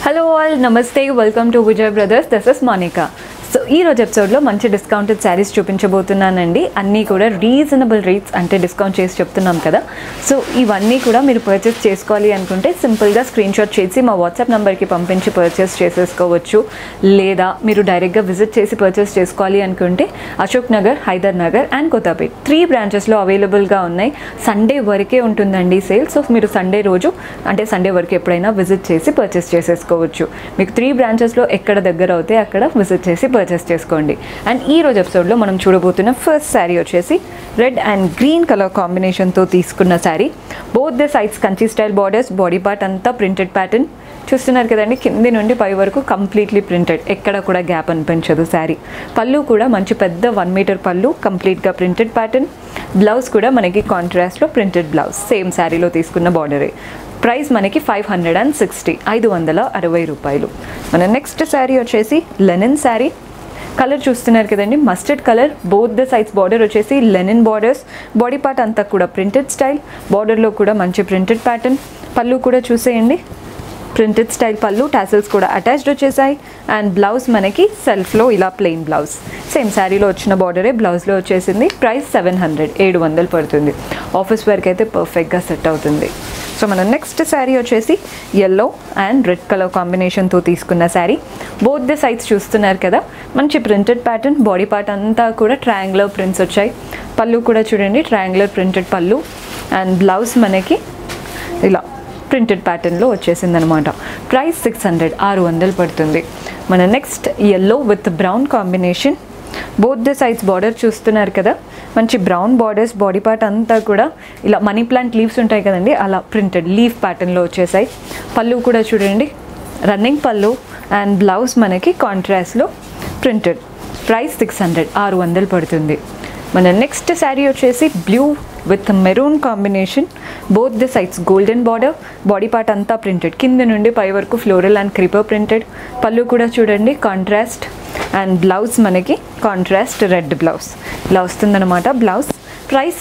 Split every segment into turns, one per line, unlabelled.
Hello all, Namaste, welcome to Vijay Brothers. This is Monica. So ఈ రోజు ఎపిసోడ్లో మంచి డిస్కౌంటెడ్ శారీస్ చూపించబోతున్నానండి. అన్నీ కూడా రీజనబుల్ రేట్స్ అంటే డిస్కౌంట్ చేసి చెప్తున్నాం కదా. సో ఇవన్నీ కూడా మీరు పర్చేస్ చేసుకోవాలి అనుకుంటే సింపుల్గా స్క్రీన్ షాట్ చేసి మా వాట్సాప్ నెంబర్కి పంపించి పర్చేస్ చేసేసుకోవచ్చు. లేదా మీరు డైరెక్ట్గా విజిట్ చేసి పర్చేస్ చేసుకోవాలి అనుకుంటే అశోక్ నగర్, హైదర్నగర్ అండ్ కోతాపేట్ 3 బ్రాంచెస్లో అవైలబుల్గా ఉన్నాయి. సండే వరకే ఉంటుందండి సేల్. సో మీరు సండే రోజు అంటే సండే వరకు ఎప్పుడైనా విజిట్ చేసి పర్చేస్ చేసేసుకోవచ్చు. మీకు 3 బ్రాంచెస్లో ఎక్కడ దగ్గర అవుతే అక్కడ విజిట్ చేసి పర్చేస్ చేసుకోండి. అండ్ ఈ రోజు ఎపిసోడ్లో మనం చూడబోతున్న ఫస్ట్ శారీ వచ్చేసి రెడ్ అండ్ గ్రీన్ కలర్ కాంబినేషన్తో తీసుకున్న sari. Both the sides Kanchi style borders, body part అంతా ప్రింటెడ్ ప్యాటర్న్ చూస్తున్నారు కదండి. కింది నుండి పై వరకు కంప్లీట్లీ ప్రింటెడ్, ఎక్కడ కూడా గ్యాప్ అనిపించదు శారీ. పళ్ళు కూడా మంచి పెద్ద 1 మీటర్ పళ్ళు, కంప్లీట్గా ప్రింటెడ్ ప్యాటర్న్. బ్లౌజ్ కూడా మనకి కాంట్రాస్ట్లో ప్రింటెడ్ బ్లౌజ్, సేమ్ శారీలో తీసుకున్న బార్డరే. ప్రైస్ మనకి 560 560 రూపాయలు. మన నెక్స్ట్ శారీ వచ్చేసి లెనిన్ శారీ. కలర్ చూస్తున్నారు కదండి, mustard colour. Both the sides border వచ్చేసి లెనిన్ బార్డర్స్, బాడీ పార్ట్ అంతా కూడా ప్రింటెడ్ స్టైల్, బార్డర్లో కూడా మంచి ప్రింటెడ్ ప్యాటర్న్. పళ్ళు కూడా చూసేయండి, ప్రింటెడ్ స్టైల్ పళ్ళు, టాసల్స్ కూడా అటాచ్డ్ వచ్చేసాయి. అండ్ బ్లౌజ్ మనకి సెల్ఫ్లో ఇలా ప్లెయిన్ బ్లౌజ్, సేమ్ శారీలో వచ్చిన బార్డరే బ్లౌజ్లో వచ్చేసింది. ప్రైస్ 700 పడుతుంది. ఆఫీస్ వేర్కి అయితే పర్ఫెక్ట్గా సెట్ అవుతుంది. సో మన నెక్స్ట్ శారీ వచ్చేసి ఎల్లో అండ్ రెడ్ కలర్ కాంబినేషన్తో తీసుకున్న శారీ. బోత్ ద సైడ్స్ చూస్తున్నారు కదా, మంచి ప్రింటెడ్ ప్యాటర్న్, బాడీ పార్ట్ అంతా కూడా ట్రయాంగులర్ ప్రింట్స్ వచ్చాయి. పళ్ళు కూడా చూడండి, ట్రయాంగులర్ ప్రింటెడ్ పళ్ళు. అండ్ బ్లౌజ్ మనకి ఇలా ప్రింటెడ్ ప్యాటర్న్లో వచ్చేసింది అనమాట. ప్రైస్ 600 పడుతుంది. మన next yellow with brown combination. Both the sides border చూస్తున్నారు కదా, మంచి బ్రౌన్ బార్డర్స్, బాడీ పార్ట్ అంతా కూడా ఇలా మనీ ప్లాంట్ లీవ్స్ ఉంటాయి కదండి, అలా ప్రింటెడ్ లీఫ్ ప్యాటర్న్లో వచ్చేసాయి. పళ్ళు కూడా చూడండి, రన్నింగ్ పళ్ళు. అండ్ బ్లౌజ్ మనకి కాంట్రాస్ట్లో ప్రింటెడ్. ప్రైస్ 600 పడుతుంది. మన నెక్స్ట్ శారీ వచ్చేసి blue with maroon combination. Both the sides golden border, body part అంతా ప్రింటెడ్, కింద నుండి పై వరకు ఫ్లోరల్ అండ్ క్రీపర్ ప్రింటెడ్. పళ్ళు కూడా చూడండి కాంట్రాస్ట్. అండ్ బ్లౌజ్ మనకి కాంట్రాస్ట్ రెడ్ బ్లౌజ్ ఇలా వస్తుందన్నమాట బ్లౌజ్. ప్రైస్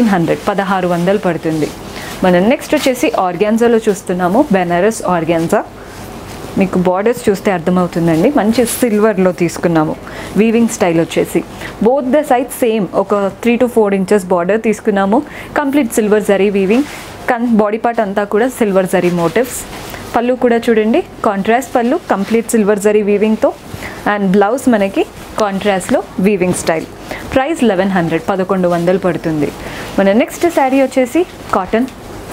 1600 పడుతుంది. మనం నెక్స్ట్ వచ్చేసి ఆర్గాన్జాలో చూస్తున్నాము, బెనారస్ ఆర్గాన్జా. మీకు బార్డర్స్ చూస్తే అర్థమవుతుందండి, మంచి సిల్వర్లో తీసుకున్నాము. వీవింగ్ స్టైల్ వచ్చేసి బోత్ ద సైడ్ సేమ్ ఒక 3 to 4 ఇంచెస్ బార్డర్ తీసుకున్నాము. Complete silver zari weaving, body part అంతా కూడా సిల్వర్ జరీ మోటివ్స్. పళ్ళు కూడా చూడండి కాంట్రాస్ట్ పళ్ళు, కంప్లీట్ సిల్వర్ జరీ వీవింగ్తో. అండ్ బ్లౌజ్ మనకి కాంట్రాస్ట్లో వీవింగ్ స్టైల్. ప్రైస్ 1100 పడుతుంది. మన నెక్స్ట్ శారీ వచ్చేసి కాటన్,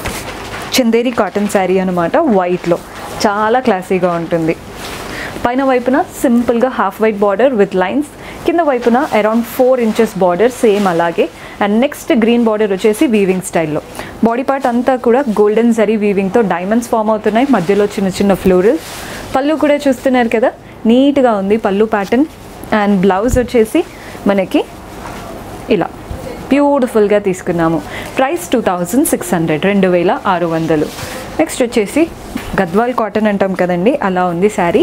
చందేరి కాటన్ శారీ అనమాట. వైట్లో చాలా క్లాసీగా ఉంటుంది. పైన వైపున సింపుల్గా half white border with lines, కింద వైపున అరౌండ్ 4 ఇంచెస్ బార్డర్ సేమ్ అలాగే. అండ్ నెక్స్ట్ గ్రీన్ బార్డర్ వచ్చేసి వీవింగ్ స్టైల్లో. బాడీ పార్ట్ అంతా కూడా గోల్డెన్ జరీ వీవింగ్తో డైమండ్స్ ఫామ్ అవుతున్నాయి, మధ్యలో చిన్న చిన్న ఫ్లోరల్. పళ్ళు కూడా చూస్తున్నారు కదా, నీట్గా ఉంది పళ్ళు ప్యాటర్న్. అండ్ బ్లౌజ్ వచ్చేసి మనకి ఇలా బ్యూటిఫుల్గా తీసుకున్నాము. ప్రైస్ 2600 2600. నెక్స్ట్ వచ్చేసి గద్వాల్ కాటన్ అంటాం కదండి, అలా ఉంది శారీ.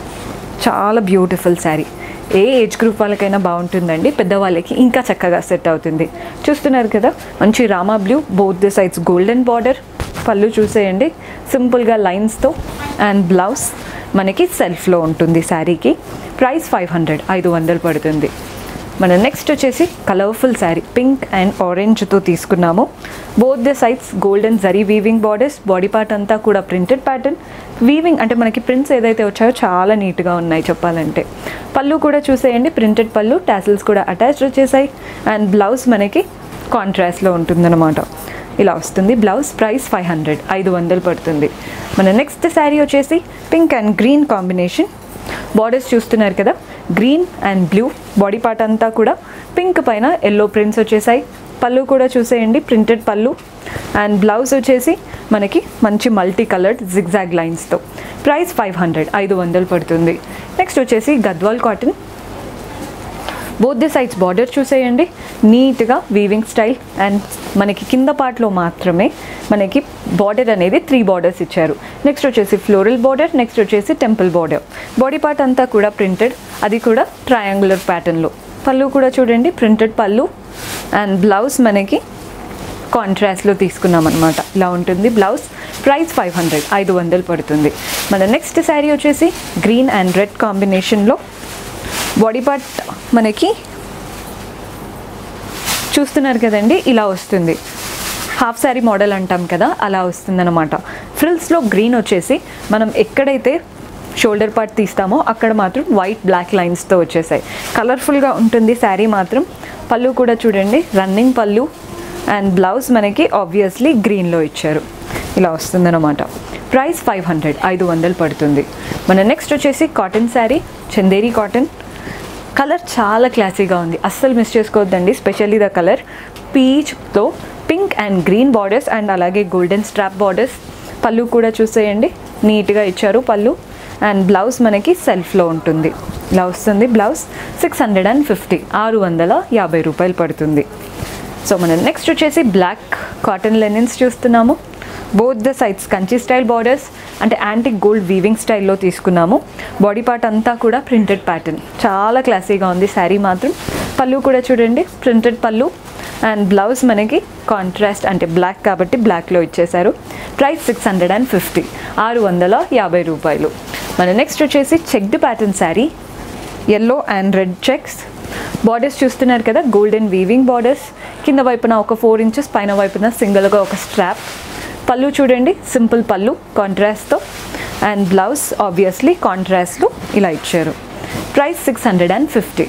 చాలా బ్యూటిఫుల్ శారీ, ఏ ఏజ్ గ్రూప్ వాళ్ళకైనా బాగుంటుందండి, పెద్దవాళ్ళకి ఇంకా చక్కగా సెట్ అవుతుంది. చూస్తున్నారు కదా, మంచి Rama blue, both the sides golden border. పళ్ళు చూసేయండి సింపుల్గా లైన్స్తో. అండ్ బ్లౌజ్ మనకి సెల్ఫ్లో ఉంటుంది శారీకి. ప్రైస్ 500 పడుతుంది. మన నెక్స్ట్ వచ్చేసి కలర్ఫుల్ శారీ, పింక్ అండ్ ఆరెంజ్తో తీసుకున్నాము. Both the sides golden zari weaving borders, body part అంతా కూడా ప్రింటెడ్ ప్యాటర్న్. వీవింగ్ అంటే మనకి ప్రింట్స్ ఏదైతే వచ్చాయో చాలా నీట్గా ఉన్నాయి చెప్పాలంటే. పళ్ళు కూడా చూసేయండి, ప్రింటెడ్ పళ్ళు, టాసిల్స్ కూడా అటాచ్డ్ వచ్చేసాయి. అండ్ బ్లౌజ్ మనకి కాంట్రాస్ట్లో ఉంటుందన్నమాట, ఇలా వస్తుంది బ్లౌజ్. ప్రైస్ 500 పడుతుంది. మన నెక్స్ట్ శారీ వచ్చేసి pink and green combination. Borders చూస్తున్నారు కదా, green and blue, body part అంతా కూడా పింక్ పైన ఎల్లో ప్రింట్స్ వచ్చేసాయి. పళ్ళు కూడా చూసేయండి, ప్రింటెడ్ పళ్ళు. అండ్ బ్లౌజ్ వచ్చేసి మనకి మంచి మల్టీ కలర్డ్ జిగ్జాగ్ లైన్స్తో. ప్రైస్ 500 పడుతుంది. నెక్స్ట్ వచ్చేసి Gadwal cotton. Both the sides border చూసేయండి, నీట్గా వీవింగ్ స్టైల్. అండ్ మనకి కింద పార్ట్లో మాత్రమే మనకి బార్డర్ అనేది 3 బార్డర్స్ ఇచ్చారు. నెక్స్ట్ వచ్చేసి ఫ్లోరల్ బార్డర్, నెక్స్ట్ వచ్చేసి టెంపుల్ బార్డర్. బాడీ పార్ట్ అంతా కూడా ప్రింటెడ్, అది కూడా ట్రయాంగులర్ ప్యాటర్న్లో. పళ్ళు కూడా చూడండి, ప్రింటెడ్ పళ్ళు. అండ్ బ్లౌజ్ మనకి కాంట్రాస్ట్లో తీసుకున్నాం అనమాట. ఇలా ఉంటుంది బ్లౌజ్. ప్రైస్ 500, 500 పడుతుంది. మన నెక్స్ట్ శారీ వచ్చేసి గ్రీన్ అండ్ రెడ్ కాంబినేషన్లో బాడీ పార్ట్ మనకి చూస్తున్నారు కదండి, ఇలా వస్తుంది. హాఫ్ శారీ మోడల్ అంటాం కదా, అలా వస్తుందన్నమాట. ఫ్రిల్స్లో గ్రీన్ వచ్చేసి మనం ఎక్కడైతే షోల్డర్ పార్ట్ తీస్తామో అక్కడ మాత్రం వైట్ బ్లాక్ లైన్స్తో వచ్చేసాయి. కలర్ఫుల్గా ఉంటుంది శారీ మాత్రం. పళ్ళు కూడా చూడండి, రన్నింగ్ పళ్ళు. అండ్ బ్లౌజ్ మనకి ఆబ్వియస్లీ గ్రీన్లో ఇచ్చారు. ఇలా వస్తుందన్నమాట. ప్రైస్ 500, 500 పడుతుంది. మన నెక్స్ట్ వచ్చేసి cotton sari, Chanderi cotton. Colour చాలా క్లాసీగా ఉంది, అస్సలు మిస్ చేసుకోవద్దండి. స్పెషల్లీ ద కలర్ పీచ్తో pink and green borders and అలాగే గోల్డెన్ స్ట్రాప్ బార్డర్స్. పళ్ళు కూడా చూసేయండి, నీట్గా ఇచ్చారు పళ్ళు. అండ్ బ్లౌజ్ మనకి సెల్ఫ్లో ఉంటుంది. ఇలా వస్తుంది బ్లౌజ్. 650, 650 రూపాయలు పడుతుంది. సో మనం నెక్స్ట్ వచ్చేసి బ్లాక్ కాటన్ లెనిన్స్ చూస్తున్నాము. Both the sides Kanchi style borders అంటే యాంటిక్ గోల్డ్ వీవింగ్ స్టైల్లో తీసుకున్నాము. బాడీ పార్ట్ అంతా కూడా ప్రింటెడ్ ప్యాటర్న్, చాలా క్లాసీగా ఉంది శారీ మాత్రం. పళ్ళు కూడా చూడండి, ప్రింటెడ్ పళ్ళు. అండ్ బ్లౌజ్ మనకి కాంట్రాస్ట్ అంటే బ్లాక్ కాబట్టి బ్లాక్లో ఇచ్చేశారు. ప్రైస్ 650, 650 రూపాయలు. మన నెక్స్ట్ వచ్చేసి checked pattern sari, yellow and red checks. Borders చూస్తున్నారు కదా, గోల్డెన్ వీవింగ్ బార్డర్స్. కింద వైపున ఒక 4 ఇంచెస్, పైన వైపున సింగిల్గా ఒక స్ట్రాప్. పళ్ళు చూడండి, సింపుల్ పళ్ళు కాంట్రాస్ట్తో. అండ్ బ్లౌజ్ ఆబ్వియస్లీ కాంట్రాస్ట్లో ఇలా ఇచ్చారు. ప్రైస్ 650,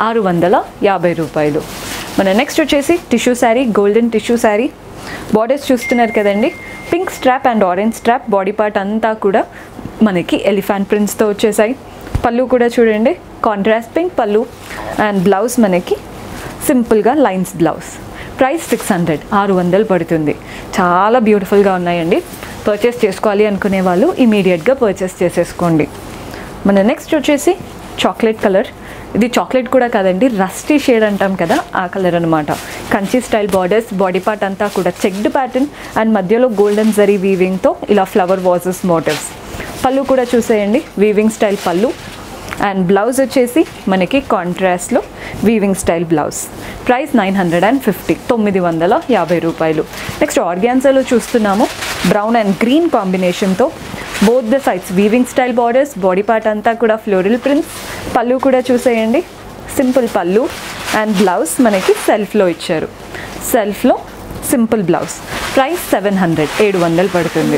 650 రూపాయలు. మన నెక్స్ట్ వచ్చేసి tissue sari, golden tissue sari. Borders చూస్తున్నారు కదండి, pink strap and orange strap. Body part అంతా కూడా మనకి ఎలిఫెంట్ ప్రింట్స్తో వచ్చేసాయి. పళ్ళు కూడా చూడండి, కాంట్రాస్ట్ పింక్ పళ్ళు. అండ్ బ్లౌజ్ మనకి సింపుల్గా లైన్స్ బ్లౌజ్. ప్రైస్ 600, 600 పడుతుంది. చాలా బ్యూటిఫుల్గా ఉన్నాయండి. పర్చేస్ చేసుకోవాలి అనుకునే వాళ్ళు ఇమీడియట్గా పర్చేస్ చేసేసుకోండి. మన నెక్స్ట్ వచ్చేసి చాక్లెట్ కలర్. ఇది చాక్లెట్ కూడా కాదండి, రస్టీ షేడ్ అంటాం కదా, ఆ కలర్ అనమాట. Kanchi style borders, body part అంతా కూడా చెక్డ్ ప్యాటర్న్ అండ్ మధ్యలో గోల్డెన్ జరీ వీవింగ్తో ఇలా ఫ్లవర్ వాజెస్ మోటివ్స్. పళ్ళు కూడా చూసేయండి, వీవింగ్ స్టైల్ పళ్ళు. అండ్ బ్లౌజ్ వచ్చేసి మనకి కాంట్రాస్ట్లో వీవింగ్ స్టైల్ బ్లౌజ్. ప్రైస్ 950, 950 రూపాయలు. నెక్స్ట్ ఆర్గాన్జాలో చూస్తున్నాము, బ్రౌన్ అండ్ గ్రీన్ కాంబినేషన్తో both the sides weaving style borders. Body part అంతా కూడా ఫ్లోరల్ ప్రింట్స్. పళ్ళు కూడా చూసేయండి, సింపుల్ పళ్ళు. అండ్ బ్లౌజ్ మనకి సెల్ఫ్లో ఇచ్చారు. సెల్ఫ్లో సింపుల్ బ్లౌజ్. ప్రైస్ 700, 700 పడుతుంది.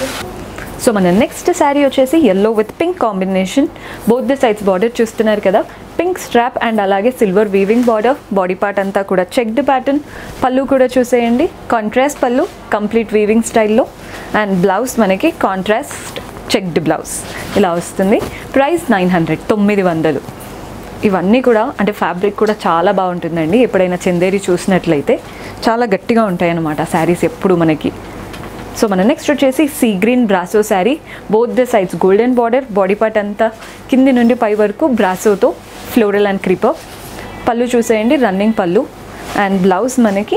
సో మన నెక్స్ట్ శారీ వచ్చేసి yellow with pink combination. Both the sides border చూస్తున్నారు కదా, పింక్ స్ట్రాప్ అండ్ అలాగే silver weaving border. Body part అంతా కూడా చెక్డ్ ప్యాటర్న్. పళ్ళు కూడా చూసేయండి, కాంట్రాస్ట్ పళ్ళు కంప్లీట్ వీవింగ్ స్టైల్లో. అండ్ బ్లౌజ్ మనకి కాంట్రాస్ట్ చెక్డ్ బ్లౌజ్ ఇలా వస్తుంది. ప్రైస్ 900, 900. ఇవన్నీ కూడా అంటే ఫ్యాబ్రిక్ కూడా చాలా బాగుంటుందండి. ఎప్పుడైనా చందేరి చూసినట్లయితే చాలా గట్టిగా ఉంటాయి అన్నమాట శారీస్ ఎప్పుడు మనకి. సో మన నెక్స్ట్ వచ్చేసి sea green brasso sari. Both the sides golden border. Body part అంతా కింది నుండి పై వరకు బ్రాసోతో ఫ్లోరల్ అండ్ క్రీపర్. పళ్ళు చూసేయండి, రన్నింగ్ పళ్ళు. అండ్ బ్లౌజ్ మనకి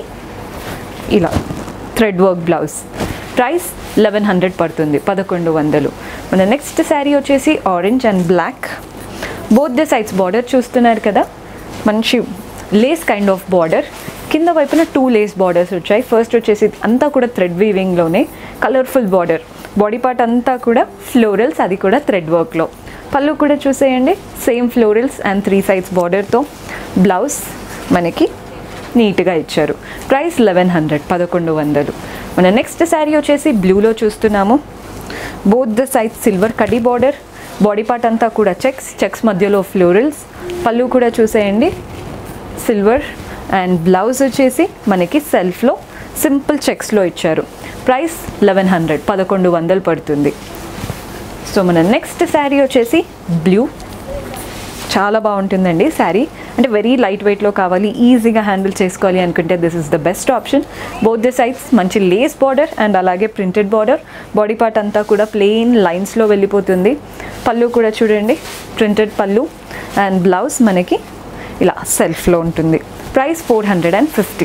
ఇలా థ్రెడ్ వర్క్ బ్లౌజ్. ప్రైస్ 1100 పడుతుంది, 1100. మన నెక్స్ట్ శారీ వచ్చేసి orange and black. Both the sides border చూస్తున్నారు కదా, మంచి లేస్ కైండ్ ఆఫ్ బార్డర్. కింద వైపున 2 లేస్ బార్డర్స్ వచ్చాయి. ఫస్ట్ వచ్చేసి అంతా కూడా థ్రెడ్ వీవింగ్లోనే కలర్ఫుల్ బార్డర్. బాడీ పార్ట్ అంతా కూడా ఫ్లోరల్స్, అది కూడా థ్రెడ్ వర్క్లో. పళ్ళు కూడా చూసేయండి, సేమ్ ఫ్లోరల్స్ అండ్ 3 సైడ్స్ బార్డర్తో. బ్లౌజ్ మనకి నీట్గా ఇచ్చారు. ప్రైస్ 1100, 1100. మన నెక్స్ట్ శారీ వచ్చేసి బ్లూలో చూస్తున్నాము. బోత్ ద సైడ్స్ సిల్వర్ కడ్డీ బార్డర్. బాడీ పార్ట్ అంతా కూడా చెక్స్ మధ్యలో ఫ్లోరల్స్. పళ్ళు కూడా చూసేయండి, సిల్వర్. అండ్ బ్లౌజ్ వచ్చేసి మనకి సెల్ఫ్లో సింపుల్ చెక్స్లో ఇచ్చారు. ప్రైస్ 1100, 1100 పడుతుంది. సో మన నెక్స్ట్ శారీ వచ్చేసి బ్లూ. చాలా బాగుంటుందండి శారీ. అంటే వెరీ లైట్ వెయిట్లో కావాలి, ఈజీగా హ్యాండిల్ చేసుకోవాలి అనుకుంటే this is the best option. Both the sides మంచి లేస్ బార్డర్ అండ్ అలాగే ప్రింటెడ్ బార్డర్. బాడీ పార్ట్ అంతా కూడా ప్లెయిన్ లైన్స్లో వెళ్ళిపోతుంది. పళ్ళు కూడా చూడండి, ప్రింటెడ్ పళ్ళు. అండ్ బ్లౌజ్ మనకి ఇలా సెల్ఫ్లో ఉంటుంది. ప్రైస్ 450,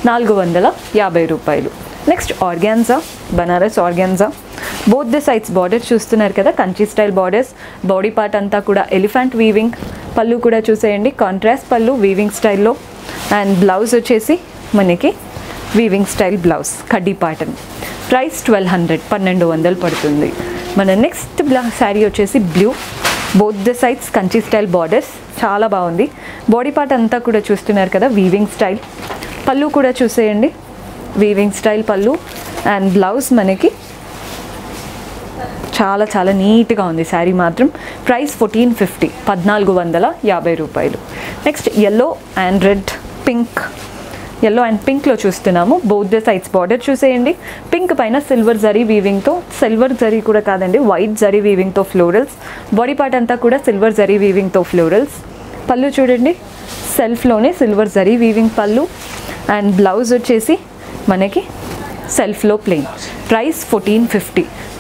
450 రూపాయలు. Next organza, Banaras organza. Both the sides border చూస్తున్నారు కదా, Kanchi style borders. Body part అంతా కూడా ఎలిఫెంట్ వీవింగ్. పళ్ళు కూడా చూసేయండి, కాంట్రాస్ట్ పళ్ళు వీవింగ్ స్టైల్లో. అండ్ బ్లౌజ్ వచ్చేసి మనకి వీవింగ్ స్టైల్ బ్లౌజ్ కడ్డీ ప్యాటర్న్. ప్రైస్ 1200, 1200 పడుతుంది. మన నెక్స్ట్ శారీ వచ్చేసి blue, both the sides Kanchi style borders, చాలా బాగుంది. బాడీ పార్ట్ అంతా కూడా చూస్తున్నారు కదా, వీవింగ్ స్టైల్. పళ్ళు కూడా చూసేయండి, వీవింగ్ స్టైల్ పళ్ళు. అండ్ బ్లౌజ్ మనకి చాలా చాలా నీట్గా ఉంది శారీ మాత్రం. ప్రైస్ 1450, 1450 రూపాయలు. Next yellow and red, pink, yellow and పింక్లో చూస్తున్నాము. బోత్ ద సైడ్స్ బార్డర్ చూసేయండి. పింక్ పైన సిల్వర్ జరీ వీవింగ్తో, సిల్వర్ జరీ కూడా కాదండి, వైట్ జరీ వీవింగ్తో ఫ్లోరల్స్. బాడీ పార్ట్ అంతా కూడా సిల్వర్ జరీ వీవింగ్తో ఫ్లోరల్స్. పళ్ళు చూడండి, సెల్ఫ్లోనే సిల్వర్ జరీ వీవింగ్ పళ్ళు. అండ్ బ్లౌజ్ వచ్చేసి మనకి సెల్ఫ్లో ప్లెయిన్. ప్రైస్ 1450,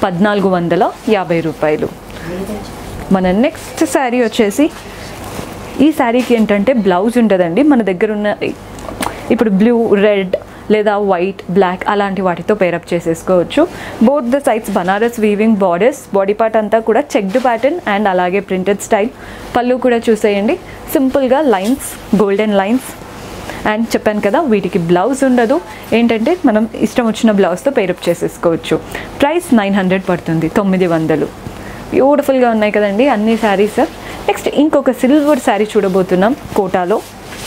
1450 రూపాయలు. మన నెక్స్ట్ శారీ వచ్చేసి, ఈ శారీకి ఏంటంటే బ్లౌజ్ ఉంటుందండి. మన దగ్గర ఉన్న ఇప్పుడు బ్లూ, రెడ్ లేదా వైట్, బ్లాక్ అలాంటి వాటితో పేరప్ చేసేసుకోవచ్చు. Both the sides Banaras weaving borders. Body part అంతా కూడా చెక్డ్ ప్యాటర్న్ అండ్ అలాగే ప్రింటెడ్ స్టైల్. పళ్ళు కూడా చూసేయండి, సింపుల్గా లైన్స్, గోల్డెన్ లైన్స్. అండ్ చెప్పాను కదా, వీటికి బ్లౌజ్ ఉండదు, ఏంటంటే మనం ఇష్టం వచ్చిన బ్లౌజ్తో పేరప్ చేసేసుకోవచ్చు. ప్రైస్ 900 పడుతుంది, 900. బ్యూటిఫుల్గా ఉన్నాయి కదండి అన్ని శారీస్. నెక్స్ట్ ఇంకొక సిల్వర్ శారీ చూడబోతున్నాం కోటాలో.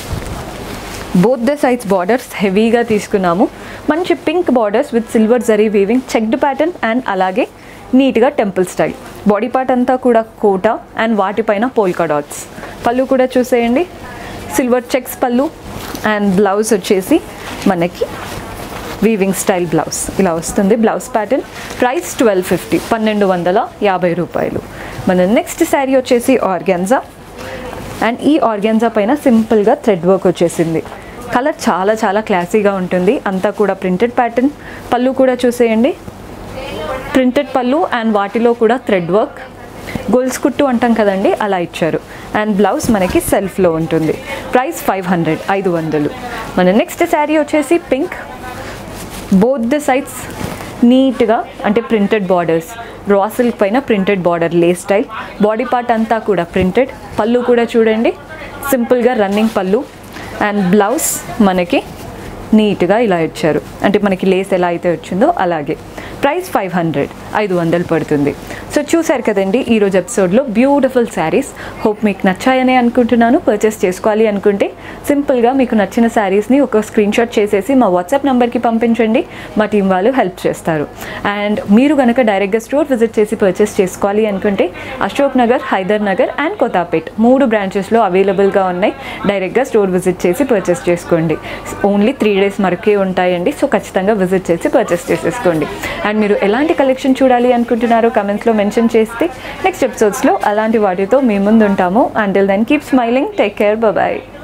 బోత్ ద సైడ్స్ బార్డర్స్ హెవీగా తీసుకున్నాము. మంచి pink borders with silver zari weaving, checked pattern and అలాగే నీట్గా టెంపుల్ స్టైల్. బాడీ పార్ట్ అంతా కూడా కోటా అండ్ వాటిపైన పోల్కా డాట్స్. పళ్ళు కూడా చూసేయండి, సిల్వర్ చెక్స్ పళ్ళు. అండ్ బ్లౌజ్ వచ్చేసి మనకి వీవింగ్ స్టైల్ బ్లౌజ్ ఇలా వస్తుంది, బ్లౌజ్ ప్యాటర్న్. ప్రైస్ 1250, 1250 రూపాయలు. మన నెక్స్ట్ శారీ వచ్చేసి ఆర్గాన్జా. అండ్ ఈ ఆర్గాన్జా పైన సింపుల్గా థ్రెడ్ వర్క్ వచ్చేసింది. కలర్ చాలా చాలా క్లాసీగా ఉంటుంది, అంతా కూడా ప్రింటెడ్ ప్యాటర్న్. పళ్ళు కూడా చూసేయండి, ప్రింటెడ్ పళ్ళు అండ్ వాటిలో కూడా థ్రెడ్ వర్క్. గొల్స్ కుట్టు అంటాం కదండి, అలా ఇచ్చారు. అండ్ బ్లౌజ్ మనకి సెల్ఫ్లో ఉంటుంది. ప్రైస్ 500, 500. మన నెక్స్ట్ శారీ వచ్చేసి పింక్. బోత్ ద సైడ్స్ నీట్గా అంటే ప్రింటెడ్ బార్డర్స్, రా సిల్క్ పైన printed border, lace style. Body part అంతా కూడా ప్రింటెడ్. పళ్ళు కూడా చూడండి, సింపుల్గా రన్నింగ్ పళ్ళు. అండ్ బ్లౌజ్ మనకి నీట్గా ఇలా ఇచ్చారు, అంటే మనకి లేస్ ఎలా అయితే వచ్చిందో అలాగే. ప్రైస్ 500, 500 పడుతుంది. సో చూసారు కదండి ఈరోజు ఎపిసోడ్లో బ్యూటిఫుల్ శారీస్. హోప్ మీకు నచ్చాయని అనుకుంటున్నాను. పర్చేస్ చేసుకోవాలి అనుకుంటే సింపుల్గా మీకు నచ్చిన శారీస్ని ఒక స్క్రీన్ షాట్ చేసేసి మా వాట్సాప్ నెంబర్కి పంపించండి, మా టీం వాళ్ళు హెల్ప్ చేస్తారు. అండ్ మీరు కనుక డైరెక్ట్గా స్టోర్ విజిట్ చేసి పర్చేస్ చేసుకోవాలి అనుకుంటే అశోక్ నగర్, హైదర్నగర్ అండ్ కొత్తపేట్ 3 బ్రాంచెస్లో అవైలబుల్గా ఉన్నాయి. డైరెక్ట్గా స్టోర్ విజిట్ చేసి పర్చేస్ చేసుకోండి. ఓన్లీ 3 days వరకే ఉంటాయండి, సో ఖచ్చితంగా విజిట్ చేసి పర్చేస్ చేసేసుకోండి. అండ్ మీరు ఎలాంటి కలెక్షన్ చూడాలి అనుకుంటున్నారో కమెంట్స్లో మెన్షన్ చేస్తే నెక్స్ట్ ఎపిసోడ్స్లో అలాంటి వాటితో మీ ముందు ఉంటాము. Until then keep smiling, take care, bye.